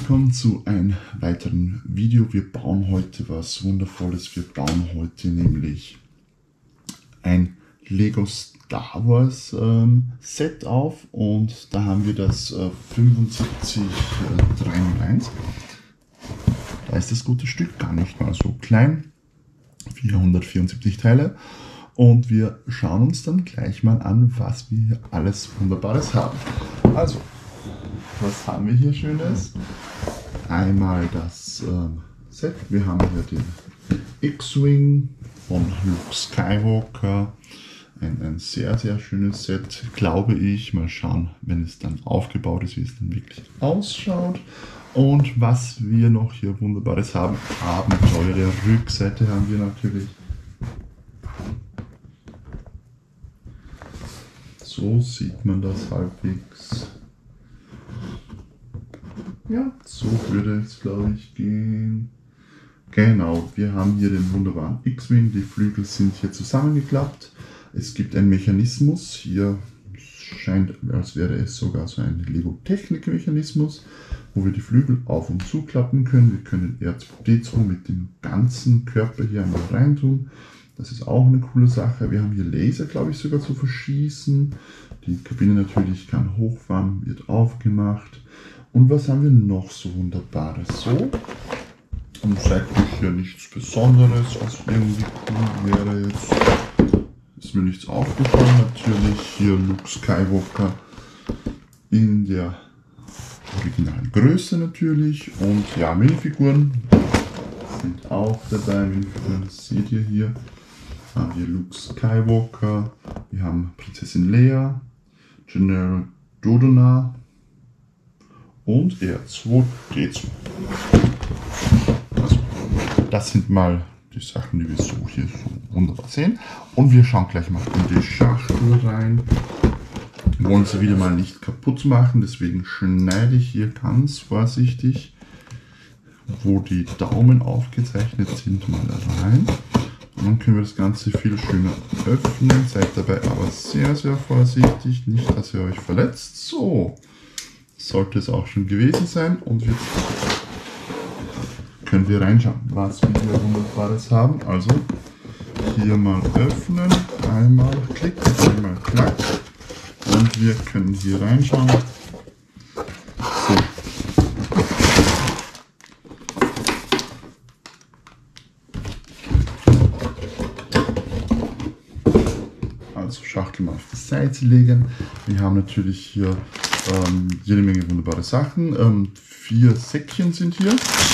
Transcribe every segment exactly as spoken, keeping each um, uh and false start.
willkommen zu einem weiteren Video. Wir bauen heute was Wundervolles. Wir bauen heute nämlich ein Lego Star Wars ähm, Set auf und da haben wir das äh, fünfundsiebzig dreihunderteins. Da ist das gute Stück gar nicht mal so klein, vierhundertvierundsiebzig Teile, und wir schauen uns dann gleich mal an, was wir hier alles Wunderbares haben. Also, was haben wir hier Schönes? Einmal das ähm, Set. Wir haben hier den X-Wing von Luke Skywalker. Ein, ein sehr, sehr schönes Set, glaube ich. Mal schauen, wenn es dann aufgebaut ist, wie es dann wirklich ausschaut. Und was wir noch hier Wunderbares haben, Abenteuer. Rückseite haben wir natürlich. So sieht man das halbwegs. Ja, so würde es, glaube ich, gehen. Genau, wir haben hier den wunderbaren X-Wing. Die Flügel sind hier zusammengeklappt. Es gibt einen Mechanismus. Hier scheint, als wäre es sogar so ein Lego-Technik-Mechanismus, wo wir die Flügel auf- und zuklappen können. Wir können R zwei D zwei mit dem ganzen Körper hier einmal reintun. Das ist auch eine coole Sache. Wir haben hier Laser, glaube ich, sogar zu verschießen. Die Kabine natürlich kann hochfahren, wird aufgemacht. Und was haben wir noch so Wunderbares? So, und seitlich hier nichts Besonderes, was irgendwie cool wäre jetzt. Ist mir nichts aufgefallen. Natürlich hier Luke Skywalker in der originalen Größe natürlich. Und ja, Minifiguren sind auch dabei. Minifiguren, das seht ihr hier. Haben wir Luke Skywalker, wir haben Prinzessin Leia, General Dodona und R zwei D zwei. Also, das sind mal die Sachen, die wir so hier so wunderbar sehen. Und wir schauen gleich mal in die Schachtel rein. Wir wollen sie wieder mal nicht kaputt machen, deswegen schneide ich hier ganz vorsichtig, wo die Daumen aufgezeichnet sind, mal rein. Und dann können wir das Ganze viel schöner öffnen. Seid dabei aber sehr, sehr vorsichtig, nicht, dass ihr euch verletzt. So, sollte es auch schon gewesen sein. Und jetzt können wir reinschauen, was wir hier Wunderbares haben. Also hier mal öffnen, einmal klick, einmal klack. Und wir können hier reinschauen. So. Also Schachtel mal auf die Seite legen. Wir haben natürlich hier ähm, jede Menge wunderbare Sachen. Ähm, vier Säckchen sind hier.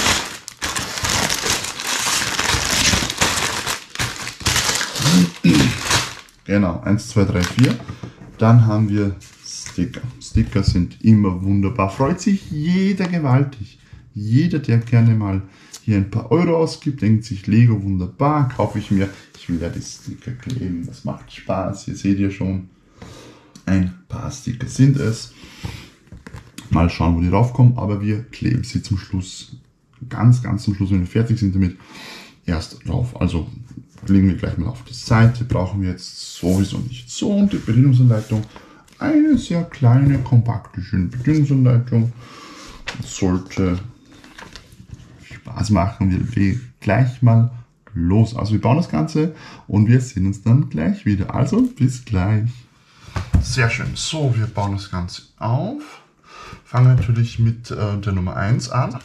Genau, eins, zwei, drei, vier. Dann haben wir Sticker. Sticker sind immer wunderbar. Freut sich jeder gewaltig. Jeder, der gerne mal hier ein paar Euro ausgibt, denkt sich, Lego wunderbar, kaufe ich mir. Ich will ja die Sticker kleben, das macht Spaß. Hier seht ihr schon, ein paar Sticker sind es. Mal schauen, wo die raufkommen, aber wir kleben sie zum Schluss, ganz, ganz zum Schluss, wenn wir fertig sind damit, erst drauf. Also legen wir gleich mal auf die Seite, brauchen wir jetzt sowieso nicht so. Und die Bedienungsanleitung, eine sehr kleine, kompakte, schöne Bedienungsanleitung, sollte Spaß machen. Wir legen gleich mal los. Also wir bauen das Ganze und wir sehen uns dann gleich wieder. Also bis gleich. Sehr schön. So, wir bauen das Ganze auf. Fangen natürlich mit äh, der Nummer eins an.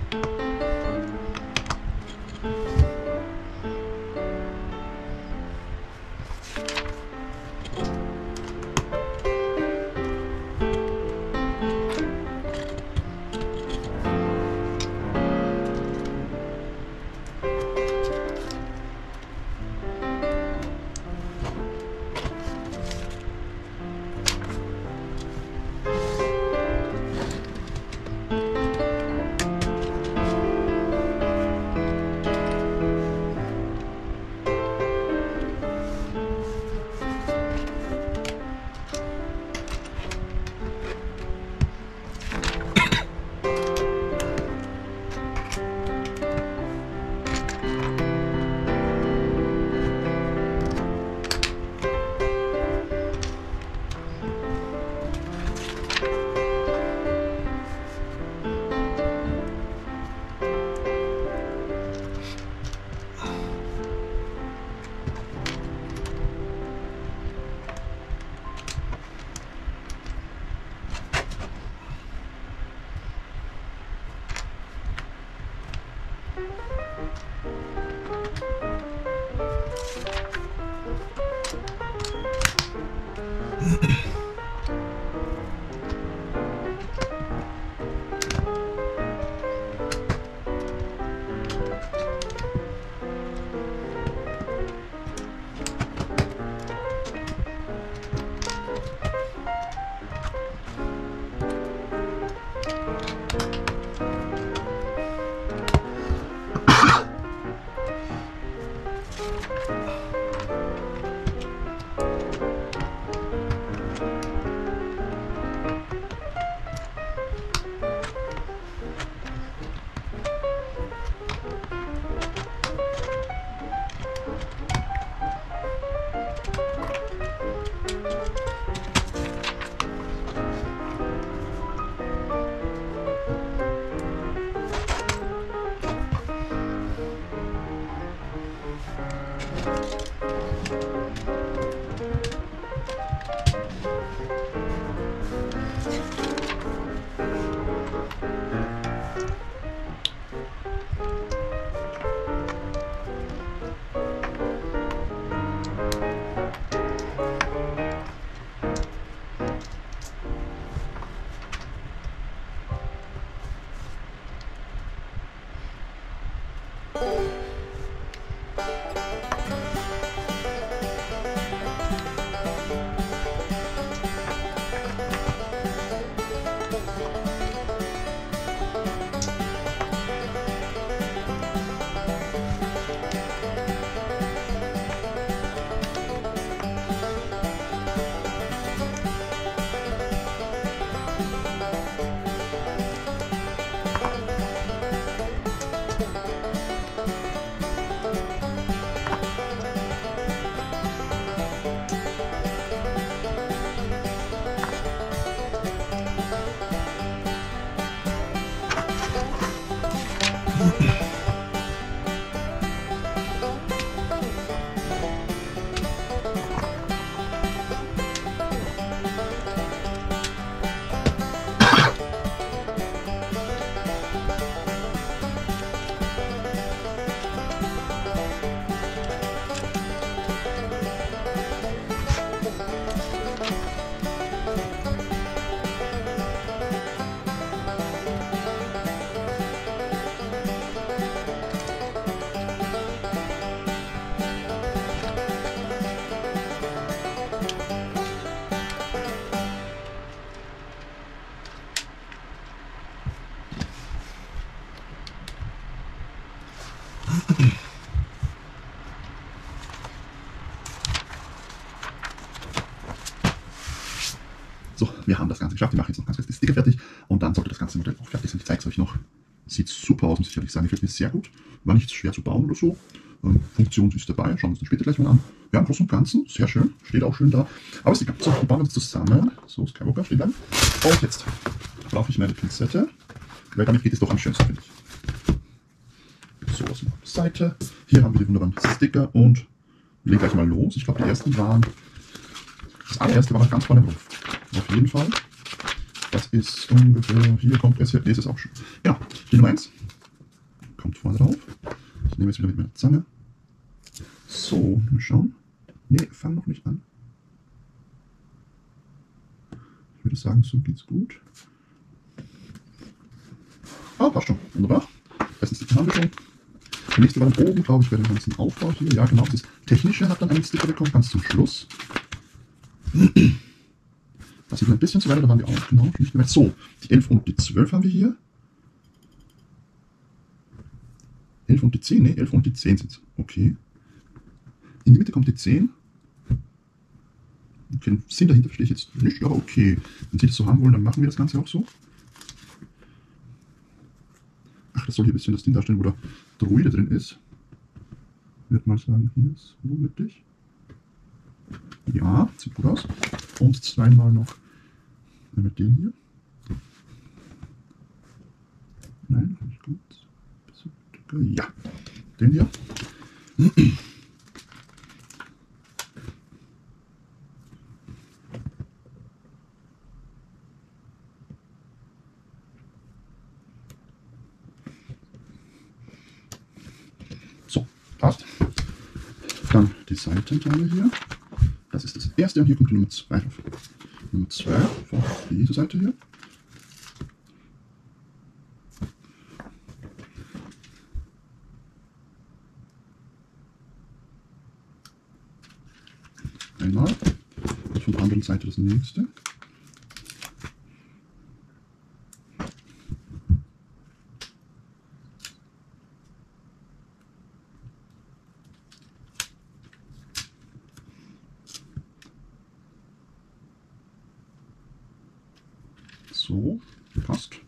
So, wir haben das Ganze geschafft. Wir machen jetzt noch ganz kurz die Sticker fertig und dann sollte das ganze Modell auch fertig sein. Ich zeige es euch noch. Sieht super aus, muss ich ehrlich sagen. Gefällt mir sehr gut. War nicht schwer zu bauen oder so. Ähm, Funktion ist dabei. Schauen wir uns das später gleich mal an. Ja, im Großen und Ganzen sehr schön. Steht auch schön da. Aber es ist egal. So, wir bauen jetzt zusammen. So, Skywalker steht bleiben. Und jetzt brauche ich meine Pinzette, weil damit geht es doch am schönsten, finde ich. So, aus der Seite. Hier haben wir die wunderbaren Sticker und wir legen gleich mal los. Ich glaube, die ersten waren. Das allererste war noch ganz vorne drauf. Auf jeden Fall. Das ist ungefähr. Hier kommt es hier. Nee, ist es auch schon. Ja, die Nummer eins. kommt vorne drauf. Ich nehme jetzt wieder mit meiner Zange. So, mal schauen. Ne, fang noch nicht an. Ich würde sagen, so geht's gut. Ah, passt schon. Wunderbar. Ersten Sticker haben wir schon. Der nächste war dann oben, glaube ich, bei dem ganzen Aufbau hier. Ja, genau. Das Technische hat dann einen Sticker bekommen, ganz zum Schluss. Das sieht ein bisschen zu weit, da waren wir auch genau nicht mehr. So, die elf und die zwölf haben wir hier. elf und die zehn, ne, elf und die zehn sind es. Okay. In die Mitte kommt die zehn. Okay, den Sinn dahinter verstehe ich jetzt nicht, aber okay. Wenn Sie das so haben wollen, dann machen wir das Ganze auch so. Ach, das soll hier ein bisschen das Ding darstellen, wo der Druide drin ist. Ich würde mal sagen, hier ist so mittig. Ja, sieht gut aus. Und zweimal noch nehmen wir den hier. Nein, nicht gut. Ja, den hier. So, passt. Dann die Seitenteile hier. Das ist das erste und hier kommt die Nummer zwei drauf. Nummer zwei von dieser Seite hier. Einmal und von der anderen Seite das nächste. So, passt.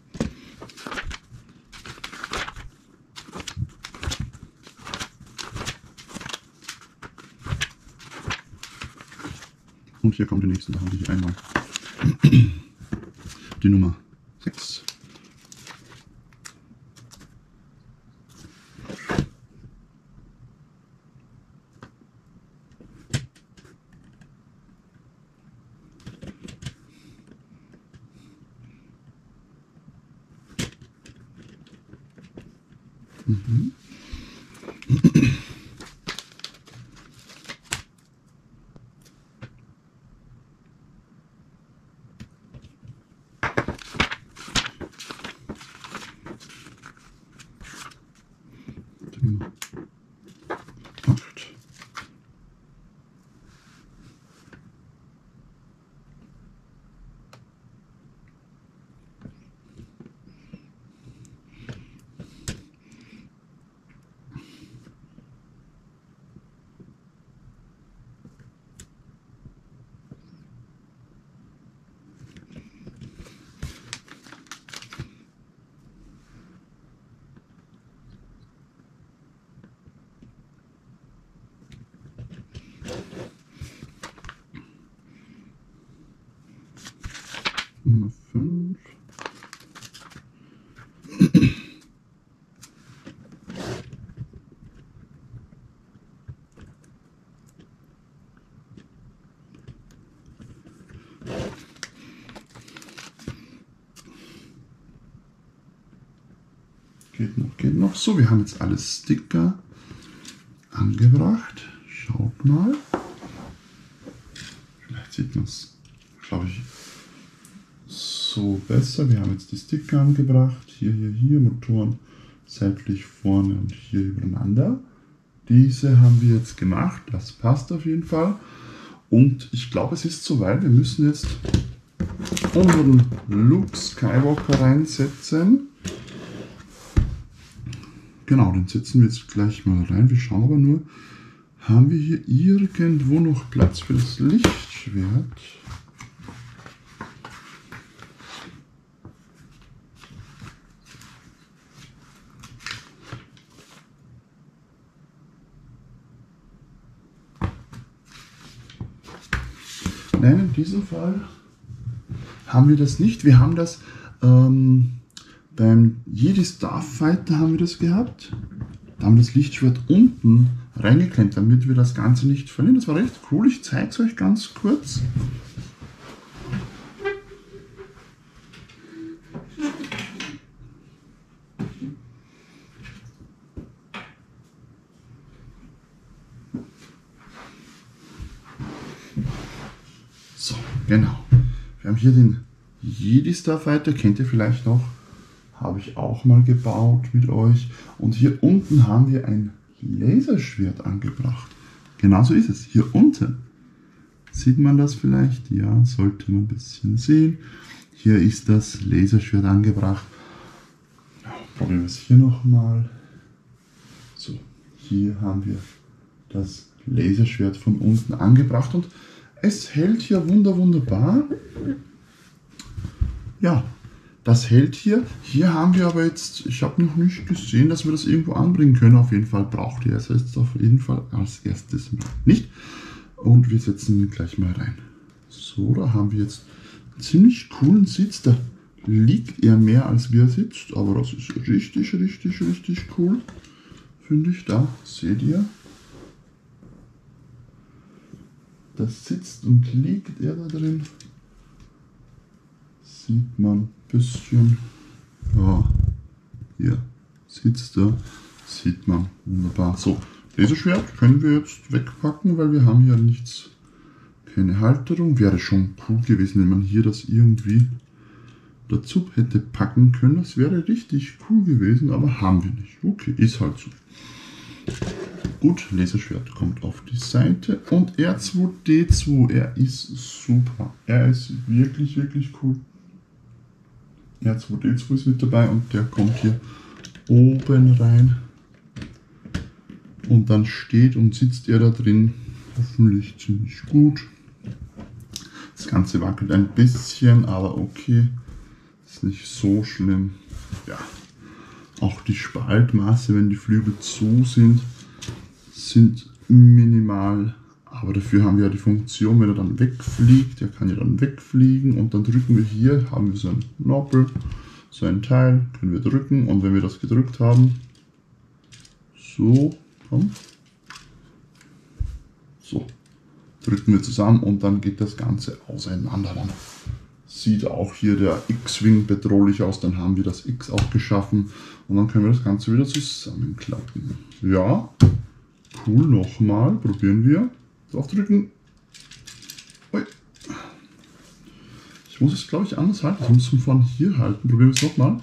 Und hier kommt die nächste, da haben wir hier einmal die Nummer sechs. Mhm. Nummer acht. Nummer fünf. Geht noch, geht noch. So, wir haben jetzt alle Sticker angebracht. Schaut mal. Vielleicht sieht man es, glaube ich, so besser. Wir haben jetzt die Sticker angebracht. Hier, hier, hier. Motoren seitlich vorne und hier übereinander. Diese haben wir jetzt gemacht. Das passt auf jeden Fall. Und ich glaube, es ist soweit. Wir müssen jetzt unseren Luke Skywalker reinsetzen. Genau, den setzen wir jetzt gleich mal rein. Wir schauen aber nur, haben wir hier irgendwo noch Platz für das Lichtschwert? Nein, in diesem Fall haben wir das nicht. Wir haben das ähm, beim Jedi Starfighter haben wir das gehabt. Da haben wir das Lichtschwert unten reingeklemmt, damit wir das Ganze nicht verlieren. Das war recht cool. Ich zeige es euch ganz kurz. Genau. Wir haben hier den Jedi Starfighter, kennt ihr vielleicht noch? Habe ich auch mal gebaut mit euch. Und hier unten haben wir ein Laserschwert angebracht. Genauso ist es. Hier unten. Sieht man das vielleicht? Ja, sollte man ein bisschen sehen. Hier ist das Laserschwert angebracht. Ja, probieren wir es hier nochmal. So, hier haben wir das Laserschwert von unten angebracht und es hält hier wunder wunderbar. Ja, das hält hier. Hier haben wir aber jetzt, ich habe noch nicht gesehen, dass wir das irgendwo anbringen können. Auf jeden Fall braucht ihr es jetzt auf jeden Fall als erstes mal nicht. Und wir setzen ihn gleich mal rein. So, da haben wir jetzt einen ziemlich coolen Sitz. Da liegt er mehr als wie er sitzt, aber das ist richtig, richtig, richtig cool. Finde ich, da seht ihr. Das sitzt und liegt er da drin. Sieht man ein bisschen. Ja, hier sitzt er. Sieht man wunderbar. So, Laserschwert können wir jetzt wegpacken, weil wir haben ja nichts, keine Halterung. Wäre schon cool gewesen, wenn man hier das irgendwie dazu hätte packen können. Das wäre richtig cool gewesen, aber haben wir nicht. Okay, ist halt so. Gut, Laserschwert kommt auf die Seite und R zwei D zwei, er ist super. Er ist wirklich, wirklich cool. R zwei D zwei ist mit dabei und der kommt hier oben rein. Und dann steht und sitzt er da drin, hoffentlich ziemlich gut. Das Ganze wackelt ein bisschen, aber okay, ist nicht so schlimm. Ja, auch die Spaltmaße, wenn die Flügel zu sind, sind minimal. Aber dafür haben wir ja die Funktion, wenn er dann wegfliegt, der kann ja dann wegfliegen und dann drücken wir hier, haben wir so ein Knorpel, so ein Teil, können wir drücken und wenn wir das gedrückt haben, so, komm, so, drücken wir zusammen und dann geht das Ganze auseinander. Dann sieht auch hier der X-Wing bedrohlich aus, dann haben wir das X auch geschaffen und dann können wir das Ganze wieder zusammenklappen. Ja, cool, nochmal, probieren wir. Draufdrücken. Ui. Ich muss es, glaube ich, anders halten. Ich muss es von hier halten. Probieren wir es nochmal.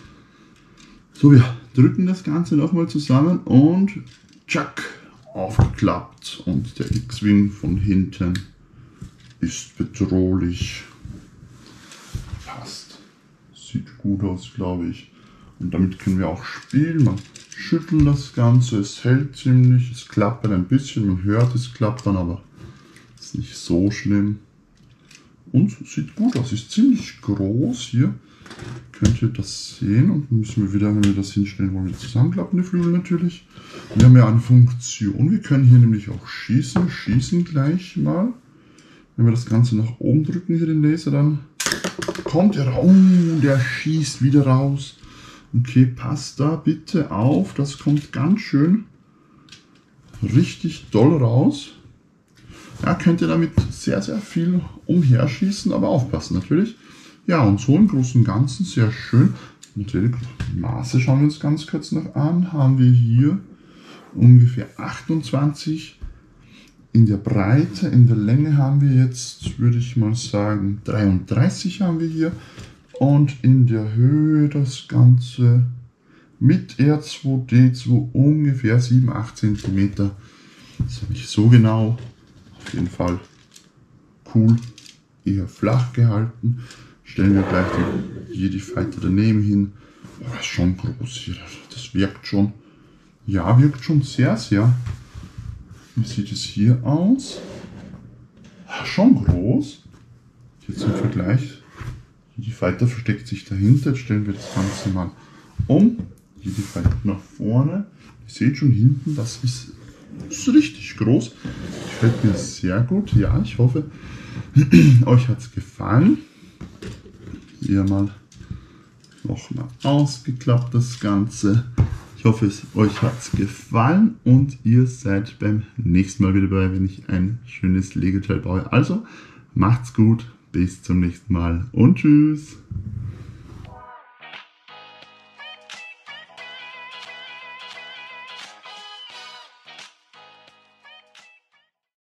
So, wir drücken das Ganze nochmal zusammen und tschack, aufgeklappt. Und der X-Wing von hinten ist bedrohlich. Passt. Sieht gut aus, glaube ich. Und damit können wir auch spielen. Man schüttelt das Ganze, es hält ziemlich, es klappt ein bisschen, man hört es klappern, aber ist nicht so schlimm. Und sieht gut aus, ist ziemlich groß hier. Könnt ihr das sehen und müssen wir wieder, wenn wir das hinstellen wollen, wieder zusammenklappen, die Flügel natürlich. Wir haben ja eine Funktion, wir können hier nämlich auch schießen, schießen gleich mal. Wenn wir das Ganze nach oben drücken, hier den Laser, dann kommt er raus, oh, der schießt wieder raus. Okay, passt da bitte auf, das kommt ganz schön richtig doll raus. Ja, könnt ihr damit sehr, sehr viel umherschießen, aber aufpassen natürlich. Ja, und so im Großen und Ganzen sehr schön. Natürlich, Maße schauen wir uns ganz kurz noch an. Haben wir hier ungefähr achtundzwanzig in der Breite. In der Länge haben wir jetzt, würde ich mal sagen, dreiunddreißig haben wir hier. Und in der Höhe das Ganze mit R zwei D zwei ungefähr sieben bis acht Zentimeter. Das ist nicht so genau. Auf jeden Fall cool. Eher flach gehalten. Stellen wir gleich die Jedi Fighter daneben hin. Oh, das ist schon groß hier. Das wirkt schon. Ja, wirkt schon sehr, sehr. Wie sieht es hier aus? Schon groß. Jetzt im Vergleich. Die Fighter versteckt sich dahinter. Jetzt stellen wir das Ganze mal um. Hier die Fighter nach vorne. Ihr seht schon hinten, das ist, das ist richtig groß. Gefällt mir sehr gut. Ja, ich hoffe, euch hat es gefallen. Hier mal nochmal ausgeklappt das Ganze. Ich hoffe, es euch hat es gefallen und ihr seid beim nächsten Mal wieder dabei, wenn ich ein schönes Lego-Teil baue. Also, macht's gut. Bis zum nächsten Mal und tschüss.